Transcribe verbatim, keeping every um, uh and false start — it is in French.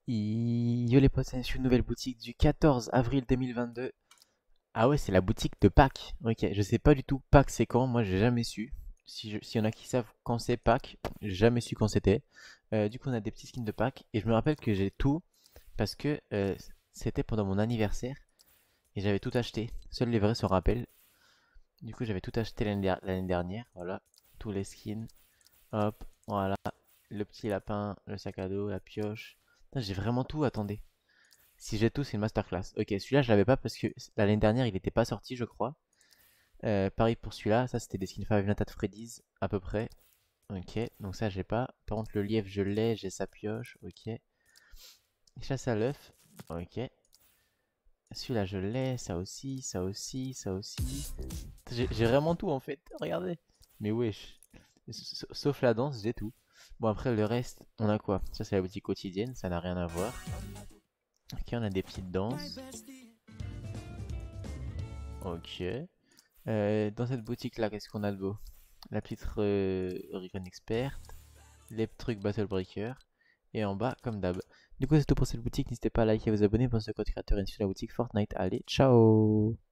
Yo les potes, c'est une nouvelle boutique du quatorze avril deux mille vingt-deux. Ah ouais, c'est la boutique de Pâques. Ok, je sais pas du tout Pâques c'est quand, moi j'ai jamais su. Si je- S'il y en a qui savent quand c'est Pâques, j'ai jamais su quand c'était. Euh, du coup, on a des petits skins de Pâques et je me rappelle que j'ai tout parce que euh, c'était pendant mon anniversaire et j'avais tout acheté. Seuls les vrais se rappellent. Du coup, j'avais tout acheté l'année der- l'année dernière. Voilà, tous les skins. Hop, voilà, le petit lapin, le sac à dos, la pioche. Putain, j'ai vraiment tout, attendez. Si j'ai tout, c'est une masterclass. Ok, celui-là, je l'avais pas parce que l'année dernière, il n'était pas sorti, je crois. Euh, pareil pour celui-là, ça c'était des skins Five Nights at Freddy's, à peu près. Ok, donc ça, j'ai pas. Par contre, le lièvre, je l'ai, j'ai sa pioche. Ok. Chasse à l'œuf. Ok. Celui-là, je l'ai, ça aussi, ça aussi, ça aussi. J'ai j'ai vraiment tout en fait, regardez. Mais wesh. S- Sauf la danse, j'ai tout. Bon, après, le reste, on a quoi? Ça, c'est la boutique quotidienne, ça n'a rien à voir. Ok, on a des petites danses. Ok. Euh, dans cette boutique-là, qu'est-ce qu'on a de beau? La petite euh, Recon Expert, les trucs Battle Breaker, et en bas, comme d'hab. Du coup, c'est tout pour cette boutique. N'hésitez pas à liker et vous abonner pour ce code créateur et sur la boutique Fortnite. Allez, ciao!